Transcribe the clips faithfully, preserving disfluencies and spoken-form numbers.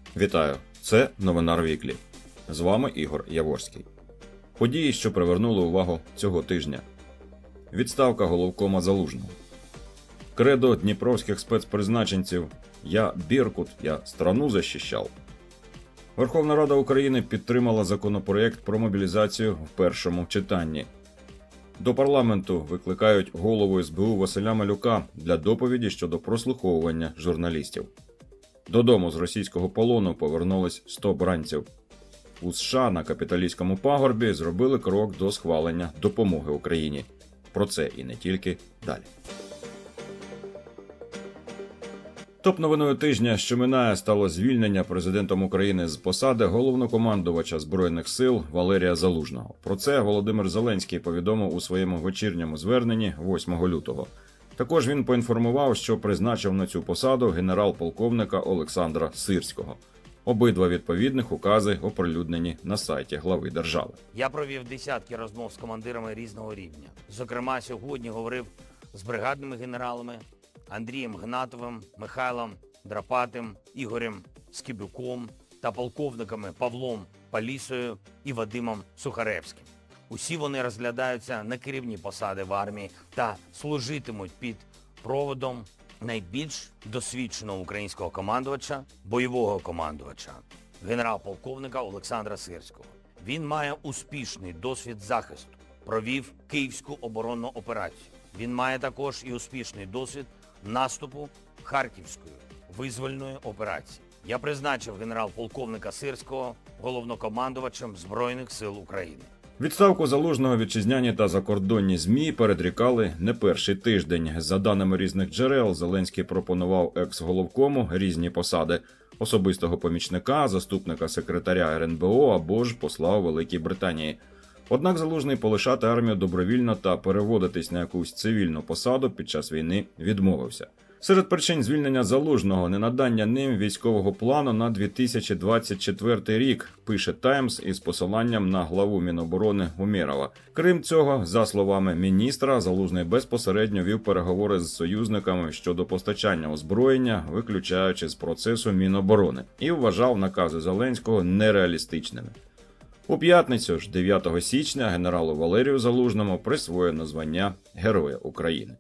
Вітаю! Це Новинар Віклі. З вами Ігор Яворський. Події, що привернули увагу цього тижня. Відставка головкома Залужного. Кредо дніпровських спецпризначенців «Я Беркут, я страну защищав». Верховна Рада України підтримала законопроєкт про мобілізацію в першому читанні. До парламенту викликають голову ес бе у Василя Малюка для доповіді щодо прослуховування журналістів. Додому з російського полону повернулись сто бранців. У США на капіталістському пагорбі зробили крок до схвалення допомоги Україні. Про це і не тільки далі. Топ-новиною тижня, що минає, стало звільнення президентом України з посади головнокомандувача Збройних сил Валерія Залужного. Про це Володимир Зеленський повідомив у своєму вечірньому зверненні восьмого лютого. Також він поінформував, що призначив на цю посаду генерал-полковника Олександра Сирського. Обидва відповідних укази оприлюднені на сайті глави держави. Я провів десятки розмов з командирами різного рівня. Зокрема, сьогодні говорив з бригадними генералами Андрієм Гнатовим, Михайлом Драпатим, Ігорем Скибюком та полковниками Павлом Палісою і Вадимом Сухаревським. Усі вони розглядаються на керівні посади в армії та служитимуть під проводом найбільш досвідченого українського командувача, бойового командувача, генерал-полковника Олександра Сирського. Він має успішний досвід захисту, провів Київську оборонну операцію. Він має також і успішний досвід наступу Харківської визвольної операції. Я призначив генерал-полковника Сирського головнокомандувачем Збройних сил України. Відставку Залужного вітчизняні та закордонні ЗМІ передрікали не перший тиждень. За даними різних джерел, Зеленський пропонував екс-головкому різні посади – особистого помічника, заступника секретаря ер ен бе о або ж посла у Великій Британії. Однак Залужний полишати армію добровільно та переводитись на якусь цивільну посаду під час війни відмовився. Серед причин звільнення Залужного – ненадання ним військового плану на дві тисячі двадцять четвертий рік, пише «Таймс» із посиланням на главу Міноборони Умєрова. Крім цього, за словами міністра, Залужний безпосередньо вів переговори з союзниками щодо постачання озброєння, виключаючи з процесу Міноборони, і вважав накази Зеленського нереалістичними. У п'ятницю ж, дев'ятого січня, генералу Валерію Залужному присвоєно звання Героя України.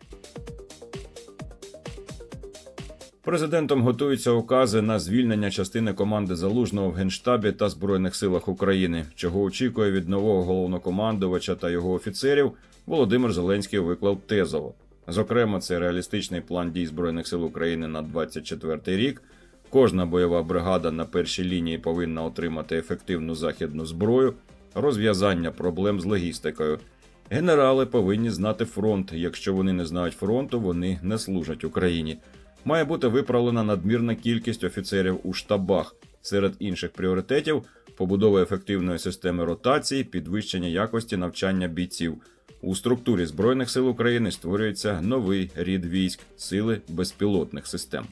Президентом готуються укази на звільнення частини команди Залужного в Генштабі та Збройних силах України. Чого очікує від нового головнокомандувача та його офіцерів, Володимир Зеленський виклав тезово. Зокрема, це реалістичний план дій Збройних сил України на двадцять четвертий рік. Кожна бойова бригада на першій лінії повинна отримати ефективну західну зброю, розв'язання проблем з логістикою. Генерали повинні знати фронт. Якщо вони не знають фронту, вони не служать Україні. Має бути виправлена надмірна кількість офіцерів у штабах. Серед інших пріоритетів – побудова ефективної системи ротації, підвищення якості навчання бійців. У структурі Збройних сил України створюється новий рід військ – сили безпілотних систем.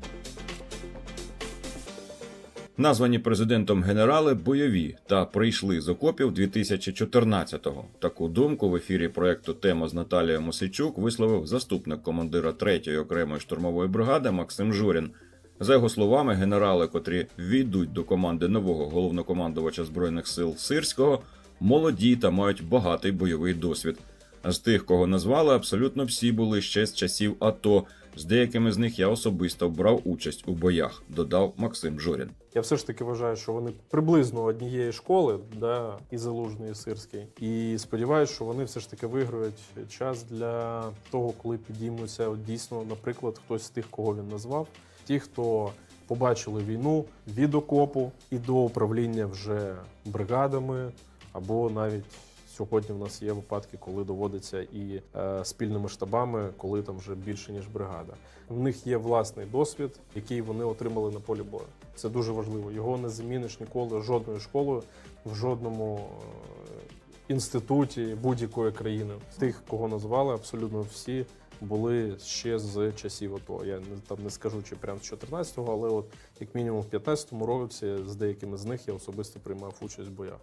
Названі президентом генерали бойові та прийшли з окопів дві тисячі чотирнадцятого. Таку думку в ефірі проєкту «Тема» з Наталією Мосійчук висловив заступник командира третьої окремої штурмової бригади Максим Жорін. За його словами, генерали, котрі війдуть до команди нового головнокомандувача Збройних сил Сирського, молоді та мають багатий бойовий досвід. З тих, кого назвали, абсолютно всі були ще з часів АТО. З деякими з них я особисто брав участь у боях, додав Максим Жорін. Я все ж таки вважаю, що вони приблизно однієї школи, да, і Залужний, і Сирський. І сподіваюся, що вони все ж таки виграють час для того, коли підіймуться от дійсно, наприклад, хтось з тих, кого він назвав. Ті, хто побачили війну від окопу і до управління вже бригадами, або навіть сьогодні в нас є випадки, коли доводиться і е, спільними штабами, коли там вже більше, ніж бригада. В них є власний досвід, який вони отримали на полі бою. Це дуже важливо. Його не заміниш ніколи жодною школою, в жодному е, інституті будь-якої країни. Тих, кого назвали, абсолютно всі були ще з часів АТО. Я там не скажу, чи прямо з чотирнадцятого, але от як мінімум в п'ятнадцятому році з деякими з них я особисто приймав участь в боях.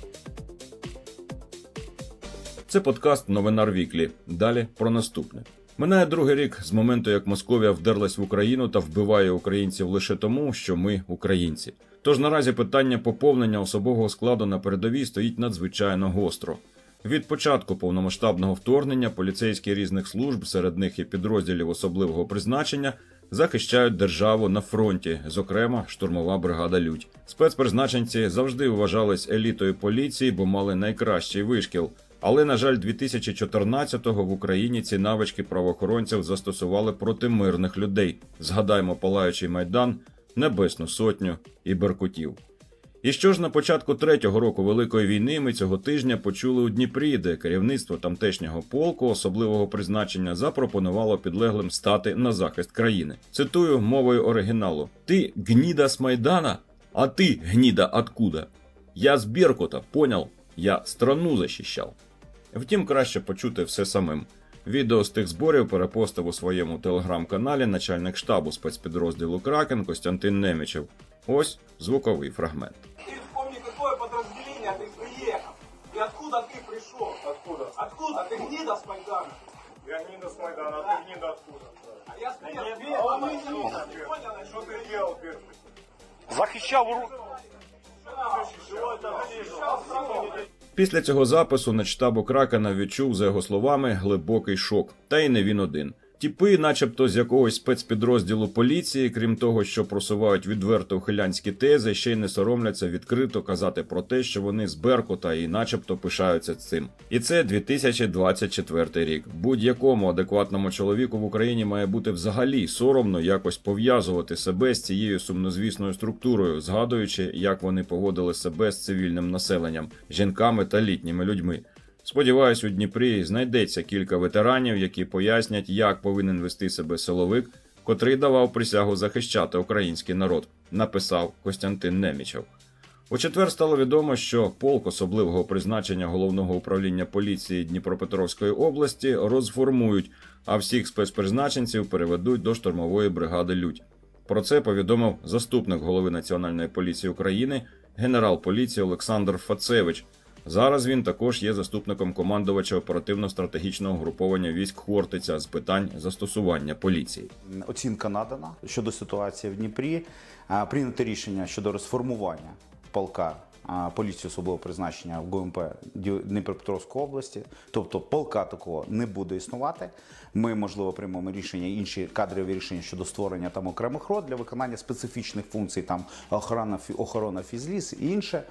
Це подкаст «Новинар Віклі». Далі про наступне. Минає другий рік з моменту, як Московія вдерлась в Україну та вбиває українців лише тому, що ми українці. Тож наразі питання поповнення особового складу на передовій стоїть надзвичайно гостро. Від початку повномасштабного вторгнення поліцейські різних служб, серед них і підрозділів особливого призначення, захищають державу на фронті, зокрема штурмова бригада «Людь». Спецпризначенці завжди вважались елітою поліції, бо мали найкращий вишкіл. Але, на жаль, дві тисячі чотирнадцятого в Україні ці навички правоохоронців застосували проти мирних людей. Згадаймо палаючий Майдан, Небесну Сотню і Беркутів. І що ж на початку третього року Великої війни ми цього тижня почули у Дніпрі, де керівництво тамтешнього полку особливого призначення запропонувало підлеглим стати на захист країни. Цитую мовою оригіналу. «Ти гніда з Майдана, а ти гніда откуда? Я з Беркута, понял? Я страну защищав». Втім, краще почути все самим. Відео з тих зборів перепостив у своєму телеграм-каналі начальник штабу спецпідрозділу «Кракен» Костянтин Немічев. Ось звуковий фрагмент. Ты вспомни, какое подразделение ты приехал. И откуда ты пришел? Откуда? Откуда? Ты гнида с Майдана. Я гнида с Майдана, а ты гнида откуда? А я с Беркута. А он Ты не понял, знает. Что что ты делал, Беркут? Захищал руку. Після цього запису начштабу «Кракена» відчув, за його словами, глибокий шок. Та й не він один. Тіпи, начебто з якогось спецпідрозділу поліції, крім того, що просувають відверто ухилянські тези, ще й не соромляться відкрито казати про те, що вони з Беркута і начебто пишаються цим. І це дві тисячі двадцять четвертий рік. Будь-якому адекватному чоловіку в Україні має бути взагалі соромно якось пов'язувати себе з цією сумнозвісною структурою, згадуючи, як вони поводили себе з цивільним населенням, жінками та літніми людьми. Сподіваюсь, у Дніпрі знайдеться кілька ветеранів, які пояснять, як повинен вести себе силовик, котрий давав присягу захищати український народ, написав Костянтин Немічев. У четвер стало відомо, що полк особливого призначення Головного управління поліції Дніпропетровської області розформують, а всіх спецпризначенців переведуть до штурмової бригади «Людь». Про це повідомив заступник голови Національної поліції України, генерал поліції Олександр Фацевич. Зараз він також є заступником командувача оперативно-стратегічного груповання військ «Хортиця» з питань застосування поліції. Оцінка надана щодо ситуації в Дніпрі. Прийнято рішення щодо розформування полка поліції особливого призначення в ГУНП Дніпропетровської області. Тобто полка такого не буде існувати. Ми, можливо, приймемо рішення, інші кадрові рішення щодо створення там окремих рот для виконання специфічних функцій, там охорона, охорона фізліс і інше.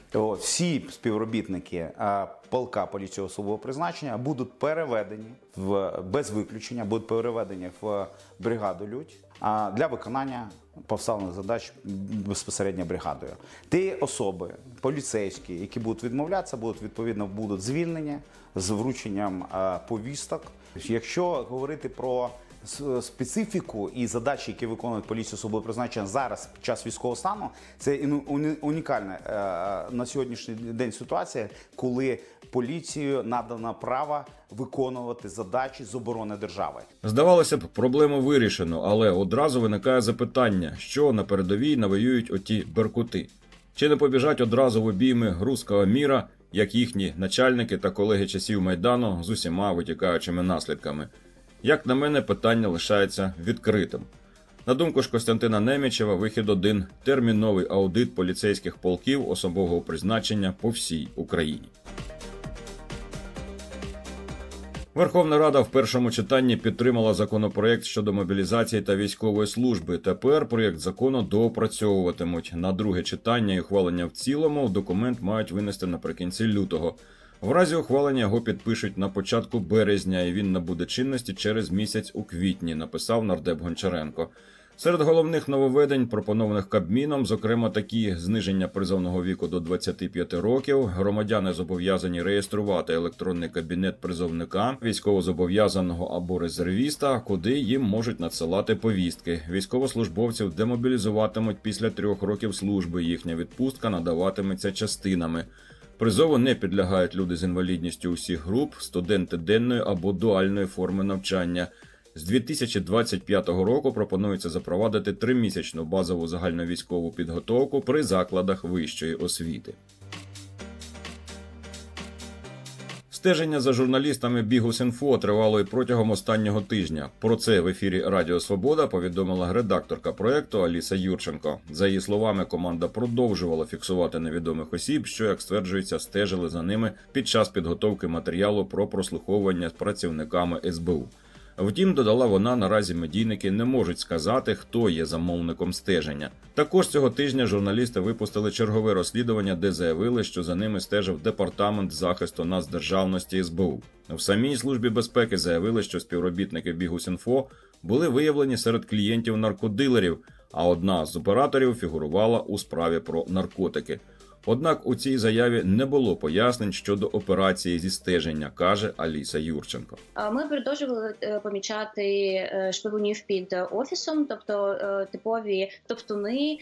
Всі співробітники полка поліції особливого призначення будуть переведені, в, без виключення, будуть переведені в бригаду «Людь» для виконання поставлених задач безпосередньо бригадою. Ті особи, поліцейські, які будуть відмовлятися, будуть, відповідно, будуть звільнені з врученням повісток. Якщо говорити про специфіку і задачі, які виконують поліцію особливого призначення зараз під час військового стану, це унікальна на сьогоднішній день ситуація, коли поліцією надано право виконувати задачі з оборони держави. Здавалося б, проблему вирішено, але одразу виникає запитання, що на передовій навоюють оті беркути. Чи не побіжать одразу в обійми руського міра, як їхні начальники та колеги часів Майдану з усіма витікаючими наслідками? Як на мене, питання лишається відкритим. На думку ж Костянтина Немічева, вихід один – терміновий аудит поліцейських полків особового призначення по всій Україні. Верховна Рада в першому читанні підтримала законопроект щодо мобілізації та військової служби. Тепер проєкт закону доопрацьовуватимуть. На друге читання і ухвалення в цілому документ мають винести наприкінці лютого. В разі ухвалення його підпишуть на початку березня, і він набуде чинності через місяць у квітні, написав нардеп Гончаренко. Серед головних нововведень, пропонованих Кабміном, зокрема такі: зниження призовного віку до двадцяти п'яти років, громадяни зобов'язані реєструвати електронний кабінет призовника, військовозобов'язаного або резервіста, куди їм можуть надсилати повістки. Військовослужбовців демобілізуватимуть після трьох років служби, їхня відпустка надаватиметься частинами. Призову не підлягають люди з інвалідністю усіх груп, студенти денної або дуальної форми навчання. З дві тисячі двадцять п'ятого року пропонується запровадити тримісячну базову загальновійськову підготовку при закладах вищої освіти. Стеження за журналістами Бігус.Інфо тривало і протягом останнього тижня. Про це в ефірі Радіо Свобода повідомила редакторка проєкту Аліса Юрченко. За її словами, команда продовжувала фіксувати невідомих осіб, що, як стверджується, стежили за ними під час підготовки матеріалу про прослуховування з працівниками ес бе у. Втім, додала вона, наразі медійники не можуть сказати, хто є замовником стеження. Також цього тижня журналісти випустили чергове розслідування, де заявили, що за ними стежив Департамент захисту нацдержавності ес бе у. В самій Службі безпеки заявили, що співробітники Бігус.Інфо були виявлені серед клієнтів наркодилерів, а одна з операторів фігурувала у справі про наркотики. Однак у цій заяві не було пояснень щодо операції зі стеження, каже Аліса Юрченко. Ми продовжували помічати шпигунів під офісом, тобто типові топтуни,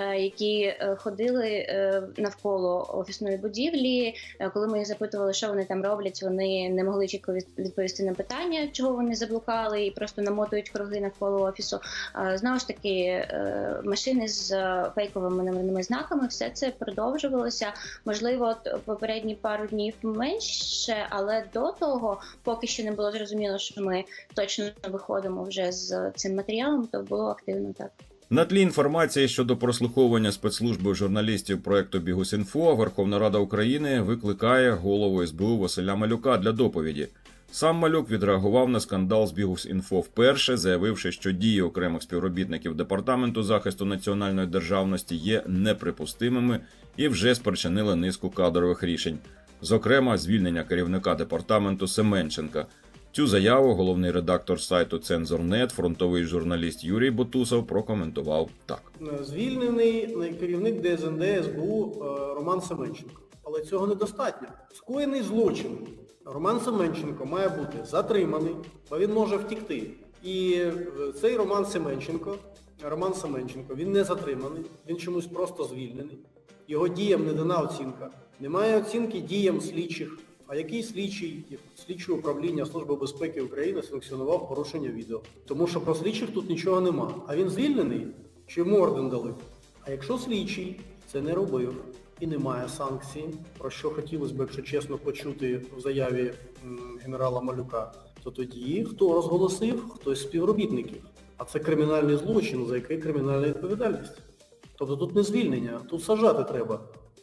які ходили навколо офісної будівлі. Коли ми їх запитували, що вони там роблять, вони не могли чітко відповісти на питання, чого вони заблукали, і просто намотують круги навколо офісу. Знову ж таки, машини з фейковими номерними знаками, все це продовжувало. Можливо, попередні пару днів менше, але до того, поки що не було зрозуміло, що ми точно виходимо вже з цим матеріалом, то було активно так. На тлі інформації щодо прослуховування спецслужби журналістів проєкту Бігус.Інфо Верховна Рада України викликає голову ес бе у Василя Малюка для доповіді. Сам Малюк відреагував на скандал з Бігус.Інфо вперше, заявивши, що дії окремих співробітників Департаменту захисту національної державності є неприпустимими і вже спричинили низку кадрових рішень. Зокрема, звільнення керівника департаменту Семенченка. Цю заяву головний редактор сайту «Цензор.нет», фронтовий журналіст Юрій Бутусов прокоментував так. Звільнений керівник де ес ен де ес бе у Роман Семенченко. Але цього недостатньо. Скоєний злочин. Роман Семенченко має бути затриманий, бо він може втікти. І цей Роман Семенченко, Роман Семенченко, він не затриманий, він чомусь просто звільнений. Його діям не дана оцінка. Немає оцінки діям слідчих. А який слідчий, слідче управління Служби безпеки України санкціонував порушення відео? Тому що про слідчих тут нічого нема. А він звільнений? Чи йому орден дали? А якщо слідчий це не робив і немає санкцій, про що хотілося б, якщо чесно, почути в заяві генерала Малюка, то тоді хто розголосив? Хтось з співробітників. А це кримінальний злочин, за який кримінальна відповідальність. Тобто тут не звільнення, тут саджати треба.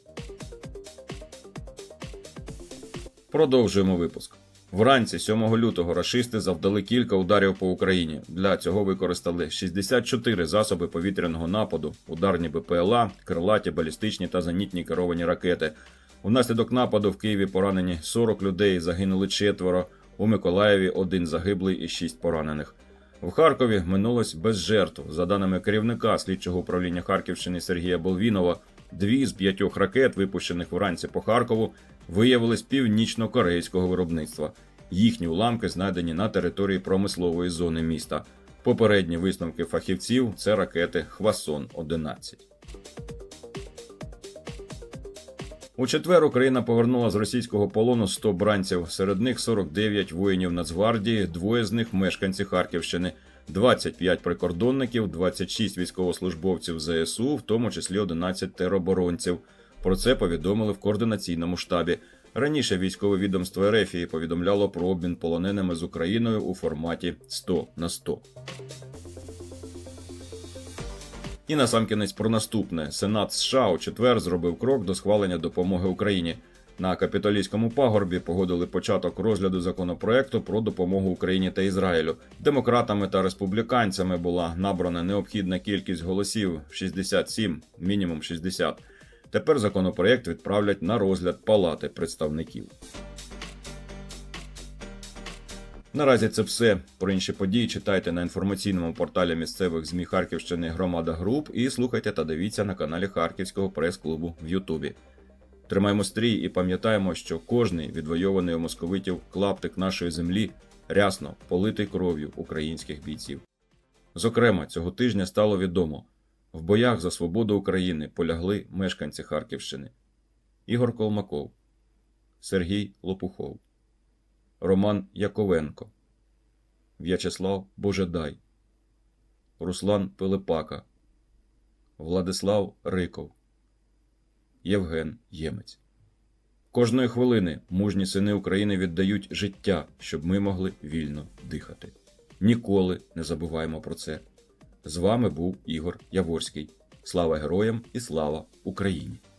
Продовжуємо випуск. Вранці сьомого лютого рашисти завдали кілька ударів по Україні. Для цього використали шістдесят чотири засоби повітряного нападу, ударні бе пе ел а, крилаті, балістичні та зенітні керовані ракети. Внаслідок нападу в Києві поранені сорок людей, загинули четверо, у Миколаєві один загиблий і шість поранених. В Харкові минулось без жертв. За даними керівника слідчого управління Харківщини Сергія Болвінова, дві з п'ятьох ракет, випущених вранці по Харкову, виявились північно-корейського виробництва. Їхні уламки знайдені на території промислової зони міста. Попередні висновки фахівців – це ракети Хвасон одинадцять. У четвер Україна повернула з російського полону сто бранців, серед них сорок дев'ять воїнів Нацгвардії, двоє з них – мешканці Харківщини, двадцять п'ять прикордонників, двадцять шість військовослужбовців зе ес у, в тому числі одинадцять тероборонців. Про це повідомили в координаційному штабі. Раніше військове відомство ер еф і повідомляло про обмін полоненими з Україною у форматі сто на сто. І насамкінець про наступне. Сенат США у четвер зробив крок до схвалення допомоги Україні. На Капітолійському пагорбі погодили початок розгляду законопроекту про допомогу Україні та Ізраїлю. Демократами та республіканцями була набрана необхідна кількість голосів – шістдесят сім, мінімум шістдесят. Тепер законопроект відправлять на розгляд Палати представників. Наразі це все. Про інші події читайте на інформаційному порталі місцевих ЗМІ Харківщини «Громада Груп» і слухайте та дивіться на каналі Харківського прес-клубу в Ютубі. Тримаємо стрій і пам'ятаємо, що кожний відвойований у московитів клаптик нашої землі рясно политий кров'ю українських бійців. Зокрема, цього тижня стало відомо, в боях за свободу України полягли мешканці Харківщини. Ігор Колмаков, Сергій Лопухов, Роман Яковенко, В'ячеслав Божедай, Руслан Пилипака, Владислав Риков, Євген Ємець. Кожної хвилини мужні сини України віддають життя, щоб ми могли вільно дихати. Ніколи не забуваємо про це. З вами був Ігор Яворський. Слава героям і слава Україні!